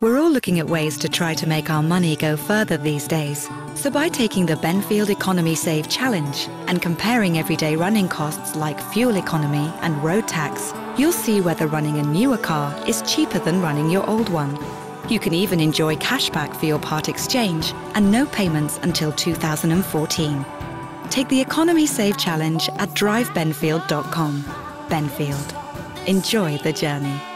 We're all looking at ways to try to make our money go further these days. So by taking the Benfield Economy Save Challenge and comparing everyday running costs like fuel economy and road tax, you'll see whether running a newer car is cheaper than running your old one. You can even enjoy cashback for your part exchange and no payments until 2014. Take the Economy Save Challenge at drivebenfield.com. Benfield. Enjoy the journey.